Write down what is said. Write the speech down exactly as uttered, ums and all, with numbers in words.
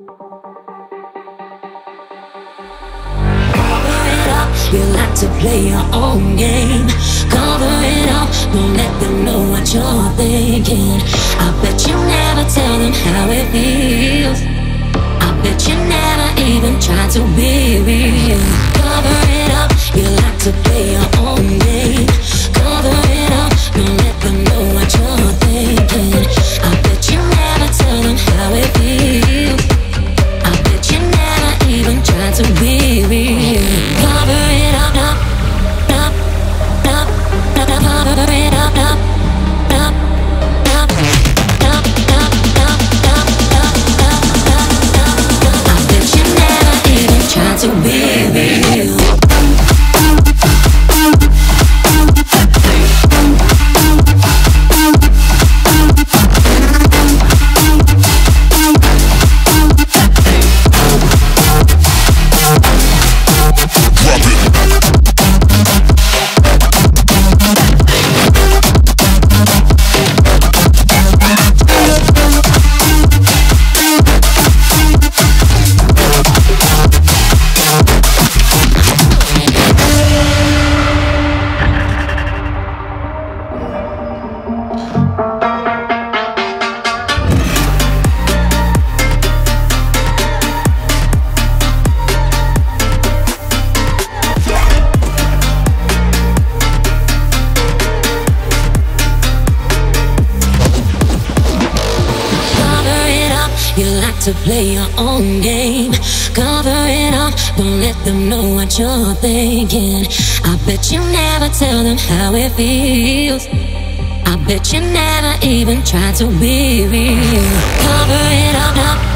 You like to play your own game. Cover it up, don't let them know what you're thinking. I bet you never tell them how it feels. I bet you never even try to be real. Cover it up, you like to play your own game. Cover it up, don't let them know what you're thinking. I bet you never tell them how it feels. I bet you never even try to be real. Cover it up, up, up, up, up, up, cover it up, up, up, up, up, up, up, up, up, up, up. I bet you never even try to be real. You like to play your own game. Cover it up, don't let them know what you're thinking. I bet you never tell them how it feels. I bet you never even try to be real. Cover it up, up.